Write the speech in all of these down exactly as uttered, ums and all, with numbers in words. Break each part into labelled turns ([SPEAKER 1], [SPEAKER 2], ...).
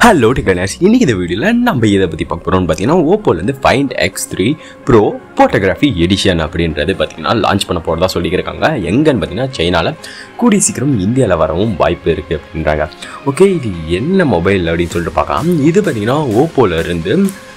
[SPEAKER 1] Hello guys, in this video நம்ம இத பத்தி பார்க்க போறோம் பாத்தீங்கன்னா oppo ல இருந்து find x three pro photography edition அப்படின்றது பாத்தீங்கன்னா லான்ச் பண்ண போறதா சொல்லிருக்காங்க. எங்கன்னு பாத்தீங்கன்னா சைனால கூடிய சீக்கிரம் இந்தியால வரவும் வாய்ப்பு இருக்கு அப்படின்றாங்க. ஓகே, இது என்ன மொபைல் அப்படினு சொல்லிட்டு பார்க்கலாம். இது பாத்தீங்கன்னா oppo ல இருந்து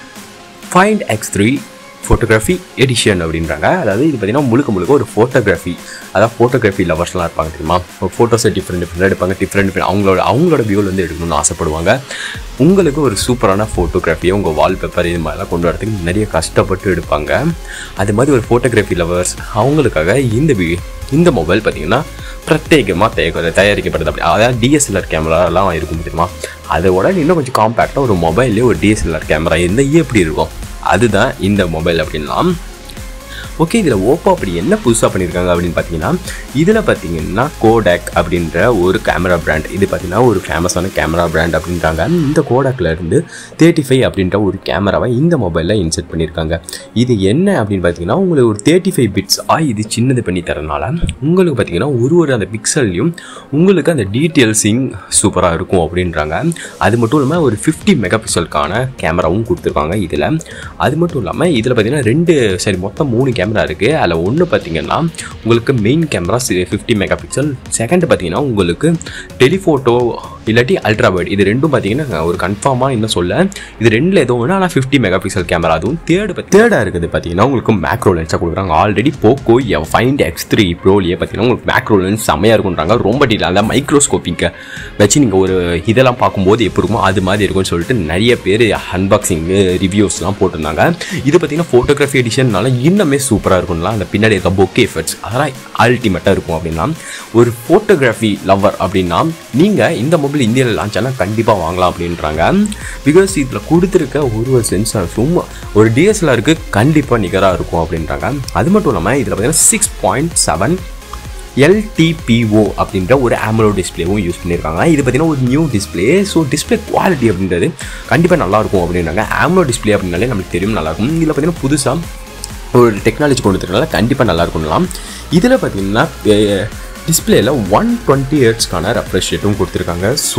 [SPEAKER 1] find x three photography edition அப்படின்றாங்க. அதாவது இது பார்த்தீங்கன்னா முழுக்க முழுக்க ஒரு ஃபோட்டோகிராஃபி, அதாவது ஃபோட்டோகிராஃபி லவர்ஸ்லாம் இருப்பாங்க தெரியுமா, ஃபோட்டோஸை டிஃப்ரெண்ட் டிஃப்ரெண்ட் எடுப்பாங்க, டிஃப்ரெண்ட் டிஃப்ரெண்ட் அவங்களோட அவங்களோட வியூவில் வந்து எடுக்கணும்னு ஆசைப்படுவாங்க. உங்களுக்கு ஒரு சூப்பரான ஃபோட்டோகிராஃபியை உங்கள் வால்பேப்பர் இது மாதிரிலாம் கொண்டு வரதுக்கு நிறைய கஷ்டப்பட்டு எடுப்பாங்க. அது மாதிரி ஒரு ஃபோட்டோகிராஃபி லவர்ஸ் அவங்களுக்காக இந்த இந்த மொபைல் பார்த்தீங்கன்னா பிரத்யேகமாக தய தயாரிக்கப்படுது. அப்படி அதாவது டிஎஸ்எல்ஆர் கேமராலாம் இருக்கும் தெரியுமா, அதோட இன்னும் கொஞ்சம் காம்பேக்டாக ஒரு மொபைல்லேயே ஒரு டிஎஸ்எல்ஆர் கேமரா இருந்தால் எப்படி இருக்கும், அதுதான் இந்த மொபைல் அப்படின்லாம். ஓகே, இதில் ஓப்போ அப்படி என்ன புதுசாக பண்ணியிருக்காங்க அப்படின்னு பார்த்தீங்கன்னா, இதில் பார்த்தீங்கன்னா கோடாக் அப்படின்ற ஒரு கேமரா பிராண்ட், இது பார்த்தீங்கன்னா ஒரு ஃபேமஸான கேமரா பிராண்ட் அப்படின்றாங்க. இந்த கோடாக்ல இருந்து தேர்ட்டி ஃபைவ் அப்படின்ற ஒரு கேமராவை இந்த மொபைலில் இன்செர்ட் பண்ணியிருக்காங்க. இது என்ன அப்படின்னு பார்த்தீங்கன்னா, உங்களுக்கு ஒரு தேர்ட்டி ஃபைவ் பிட்ஸ் ஆ இது சின்னது பண்ணி தரனால உங்களுக்கு பார்த்தீங்கன்னா ஒரு ஒரு அந்த பிக்சல்லையும் உங்களுக்கு அந்த டீட்டெயில்ஸிங் சூப்பராக இருக்கும் அப்படின்றாங்க. அது மட்டும் இல்லாமல் ஒரு ஃபிஃப்டி மெகா பிக்சலுக்கான கேமராவும் கொடுத்துருக்காங்க இதில். அது மட்டும் இல்லாமல் இதில் பார்த்தீங்கன்னா ரெண்டு சரி மொத்தம் மூணு கேமரா இருக்கு. அதில் ஒன்று பார்த்தீங்கன்னா உங்களுக்கு main camera fifty mega pixel, second பார்த்தீங்கன்னா உங்களுக்கு டெலிஃபோட்டோ இல்லாட்டி அல்ட்ரா வைட், இது ரெண்டும் பார்த்தீங்கன்னா ஒரு கன்ஃபார்மாக இன்னும் சொல்ல இது ரெண்டில் ஏதோ ஒன்று, ஆனால் ஃபிஃப்டி மெகா பிக்சல் கேமரா. அதுவும் தேர்டு தேர்டாக இருக்குது பார்த்தீங்கன்னா உங்களுக்கு மேக்ரோ லென்ஸாக கொடுக்குறாங்க. Already Poco Find X three ப்ரோலியே பார்த்தீங்கன்னா உங்களுக்கு மேக்ரோ லென்ஸ் செம்மையாக இருக்குன்றாங்க. ரொம்ப டீலாக அந்த மைக்ரோஸ்கோப்பிக்கை வச்சு நீங்கள் ஒரு இதெல்லாம் பார்க்கும்போது எப்படி இருக்குமோ அது மாதிரி இருக்கும்னு சொல்லிட்டு நிறைய பேர் அன்பாக்சிங்கு ரிவ்யூஸ்லாம் போட்டிருந்தாங்க. இது பார்த்தீங்கன்னா ஃபோட்டோகிராஃபி எடிஷன்னால இன்னுமே சூப்பராக இருக்கும்லாம். அந்த பின்னாடி இருக்க பொக்கே எஃபெக்ட்ஸ் அதெல்லாம் அல்டிமேட்டாக இருக்கும். அப்படின்னா ஒரு ஃபோட்டோகிராஃபி லவர் அப்படின்னா நீங்கள் இந்த மொபைல் இந்தியாவில் லான்ச் ஆனால் கண்டிப்பாக வாங்கலாம் அப்படின்றாங்க. பிகாஸ் இதில் கொடுத்துருக்க ஒரு ஒரு சென்சார்ஸும் ஒரு டிஎஸ்எல்ஆருக்கு கண்டிப்பாக நிகராக இருக்கும் அப்படின்றாங்க. அது மட்டும் இல்லாமல் இதில் பார்த்தீங்கன்னா சிக்ஸ் பாயிண்ட் செவன் எல்டிபிஓ அப்படின்ற ஒரு ஆமலோ டிஸ்பிளேவும் யூஸ் பண்ணியிருக்காங்க. இது பார்த்தீங்கன்னா ஒரு new display. So display quality அப்படின்றது கண்டிப்பாக நல்லாயிருக்கும் அப்படின்றாங்க. ஆமலோ டிஸ்பிளே அப்படின்னாலே நமக்கு தெரியும் நல்லாயிருக்கும். இதில் பார்த்தீங்கன்னா புதுசாக ஒரு டெக்னாலஜி கொண்டு வந்துருக்கனால கண்டிப்பாக நல்லாயிருக்கும்லாம். இதில் பார்த்தீங்கன்னா டிஸ்பிளேயில் ஒன் டுவெண்ட்டி ஹெர்ட்ஸ்க்கான ரெஃப்ரெஷ் ரேட்டும் கொடுத்துருக்காங்க. ஸோ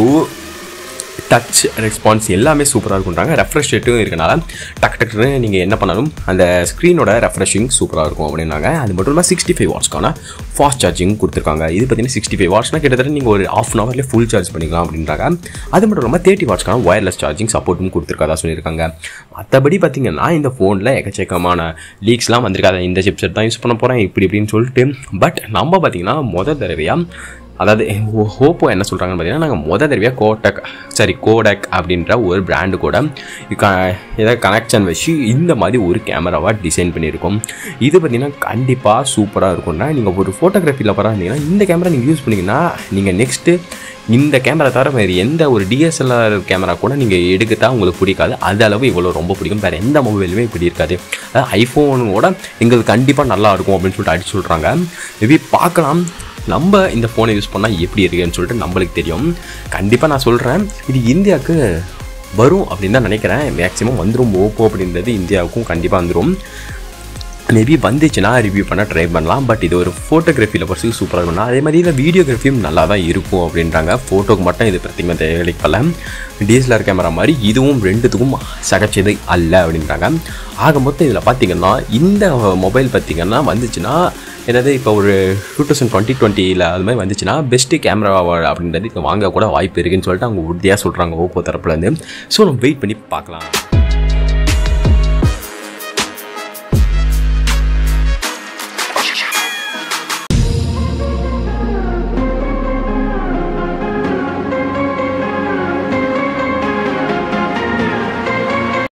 [SPEAKER 1] டச் ரெஸ்பான்ஸ் எல்லாமே சூப்பராக இருக்குன்றாங்க. ரெஃப்ரெஷ் ரேட்டும் இருக்கனால டக் டக்குன்னு நீங்கள் என்ன பண்ணாலும் அந்த ஸ்க்ரீனோட ரெஃப்ரெஷிங் சூப்பராக இருக்கும் அப்படின்னாங்க. அது மட்டும் இல்லாமல் சிக்ஸ்டி ஃபைவ் வாட்ஸ்க்கான ஃபாஸ்ட் சார்ஜிங் கொடுத்துருக்காங்க. இது பார்த்தீங்கன்னா சிக்ஸ்டி ஃபைவ் வாட்ஸ்னால் கிட்டத்தட்ட நீங்கள் ஒரு ஆஃப் அன் ஹவர்லேயே ஃபுல் சார்ஜ் பண்ணிக்கலாம் அப்படின்றாங்க. அது மட்டும் இல்லாமல் தேர்ட்டி வாட்ஸ்க்கான ஒயர்லெஸ் சார்ஜிங் சப்போர்ட்டும் கொடுத்துருக்காதா சொல்லியிருக்காங்க. மற்றபடி பார்த்தீங்கன்னா இந்த ஃபோனில் எக்கச்சக்கமான லீக்ஸ்லாம் வந்திருக்காது. இந்த சிப்செட் தான் யூஸ் பண்ண போகிறேன் இப்படி இப்படின்னு சொல்லிட்டு. பட் நம்ம பார்த்தீங்கன்னா மொதல் தடவையாக அதாவது ஓப்போ என்ன சொல்கிறாங்கன்னு பார்த்தீங்கன்னா, நாங்கள் மொதல் தடவையாக கோடக் சாரி கோடாக் அப்படின்ற ஒரு பிராண்டு கூட ஏதாவது கனெக்ஷன் வச்சு இந்த மாதிரி ஒரு கேமராவாக டிசைன் பண்ணியிருக்கோம். இது பார்த்திங்கன்னா கண்டிப்பாக சூப்பராக இருக்கும்னா நீங்கள் ஒரு ஃபோட்டோகிராஃபியில் பரவாயில்ல இருந்தீங்கன்னா இந்த கேமரா நீங்கள் யூஸ் பண்ணிங்கன்னா நீங்கள் நெக்ஸ்ட்டு இந்த கேமரா தவிர வேறு எந்த ஒரு டிஎஸ்எல்ஆர் கேமரா கூட நீங்கள் எடுக்கத்தான் உங்களுக்கு பிடிக்காது. அது அளவு இவ்வளோ ரொம்ப பிடிக்கும். வேறு எந்த மொபைலுமே இப்படி இருக்காது. அதாவது ஐஃபோனோட எங்களுக்கு கண்டிப்பாக நல்லா இருக்கும் அப்படின்னு சொல்லிட்டு அடிச்சு சொல்கிறாங்க. மேபி பார்க்கலாம் நம்ம இந்த ஃபோனை யூஸ் பண்ணால் எப்படி இருக்குன்னு சொல்லிட்டு நம்மளுக்கு தெரியும். கண்டிப்பாக நான் சொல்கிறேன் இது இந்தியாவுக்கு வரும் அப்படின்னு தான் நினைக்கிறேன். மேக்ஸிமம் வந்துடும். ஓப்போ அப்படின்றது இந்தியாவுக்கும் கண்டிப்பாக வந்துடும். மேபி வந்துச்சுன்னா ரிவ்யூ பண்ண ட்ரை பண்ணலாம். பட் இது ஒரு ஃபோட்டோகிராஃபியில் பர்சுக்கு சூப்பராக இருக்கும்னா அதே மாதிரி இதில் வீடியோகிராஃபியும் நல்லா தான் இருக்கும் அப்படின்றாங்க. ஃபோட்டோக்கு மட்டும் இது பிரத்திகமாக தயாரிக்கல. டிஎஸ்எல்ஆர் கேமரா மாதிரி இதுவும் ரெண்டுத்துக்கும் சகச்சது அல்ல அப்படின்றாங்க. ஆக மொத்தம் இதில் பார்த்திங்கன்னா இந்த மொபைல் பார்த்திங்கன்னா வந்துச்சுன்னா என்னது இப்போ ஒரு டூ தௌசண்ட் டுவெண்ட்டி டுவெண்ட்டியில் அது மாதிரி வந்துச்சுன்னா பெஸ்ட்டு கேமரா அப்படின்றது இப்போ வாங்க கூட வாய்ப்பு இருக்குதுன்னு சொல்லிட்டு அவங்க உறுதியாக சொல்கிறாங்க ஓப்போ தரப்புலேருந்து. ஸோ நம்ம வெயிட் பண்ணி பார்க்கலாம்.